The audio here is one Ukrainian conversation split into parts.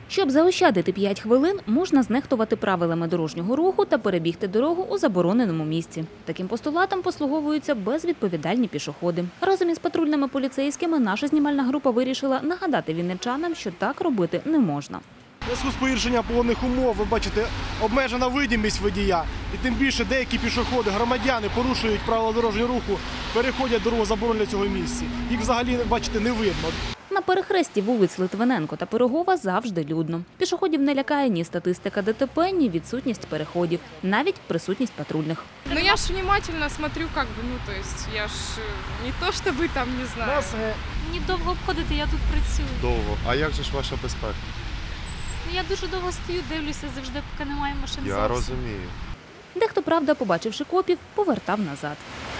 Щоб заощадити 5 хвилин, можна знехтувати правилами дорожнього руху та перебігти дорогу у забороненому місці. Таким постулатом послуговуються безвідповідальні пішоходи. Разом із патрульними поліцейськими наша знімальна група вирішила нагадати вінничанам, що так робити не можна. У зв'язку з погіршенням погодних умов, ви бачите, обмежена видимість водія. І тим більше деякі пішоходи, громадяни порушують правила дорожнього руху, переходять дорогу заборонено цього місця. Їх взагалі, бачите, не видно. На перехресті вулиць Литвиненко та Пирогова завжди людно. Пішоходів не лякає ні статистика ДТП, ні відсутність переходів, навіть присутність патрульних. Ну я ж внимательно смотрю, я ж не то, чтобы там, не знаю. Мені довго обходити, я тут працюю. Довго. А як же ж ваша безпека? Я дуже довго стою, дивлюся завжди, поки немає машин. Я розумію. Дехто, правда, побачивши копів, повертав назад.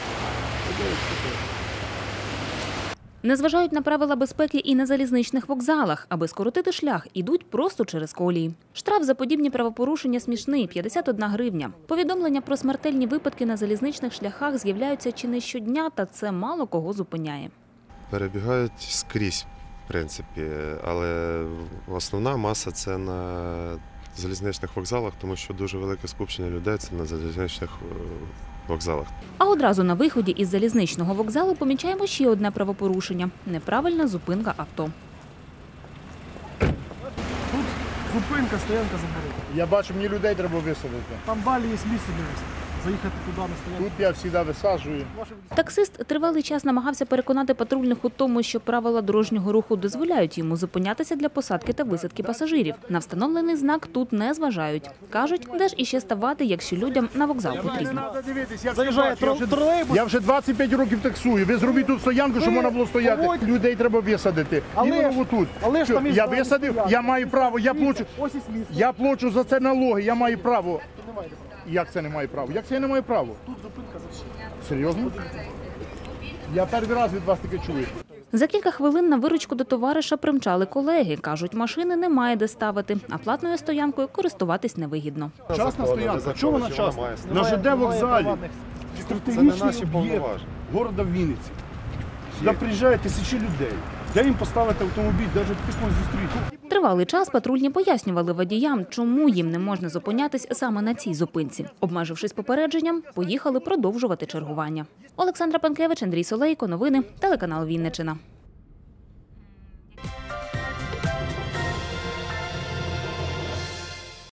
Не зважають на правила безпеки і на залізничних вокзалах. Аби скоротити шлях, ідуть просто через колії. Штраф за подібні правопорушення смішний – 51 гривня. Повідомлення про смертельні випадки на залізничних шляхах з'являються чи не щодня, та це мало кого зупиняє. Перебігають скрізь, в принципі, але основна маса – це на залізничних вокзалах, тому що дуже велике скупчення людей – це на залізничних вокзалах. А одразу на виході із залізничного вокзалу помічаємо ще одне правопорушення – неправильна зупинка авто. Тут зупинка, стоянка заборонена. Я бачу, мені людей треба висадити. Там далі є місце заїхати туди на стоянку. Тут я завжди висаджую. Таксист тривалий час намагався переконати патрульних у тому, що правила дорожнього руху дозволяють йому зупинятися для посадки та висадки пасажирів. На встановлений знак тут не зважають. Кажуть, де ж іще ставати, якщо людям на вокзал потрібно. Заїжджає тролейбус. Я вже 25 років таксую. Ви зробіть тут стоянку, щоб можна було стояти. Людей треба висадити. Іменно отут. Я висадив, я маю право, я плачу за це налоги, я маю право. Як це не маю права? Як це я не маю права? Тут зупинка завжди. Серйозно? Я перший раз від вас таке чую. За кілька хвилин на виручку до товариша примчали колеги. Кажуть, машини немає де ставити, а платною стоянкою користуватись невигідно. Частна стоянка. Чому вона частна? На ЖД вокзалі. Стратегічний об'єкт міста Вінниці. Сюди приїжджають тисячі людей. Де їм поставити автомобіль, навіть пішком зустріти? Тривалий час патрульні пояснювали водіям, чому їм не можна зупинятись саме на цій зупинці. Обмежившись попередженням, поїхали продовжувати чергування. Олександра Панкевич, Андрій Солейко. Новини. Телеканал Вінниччина.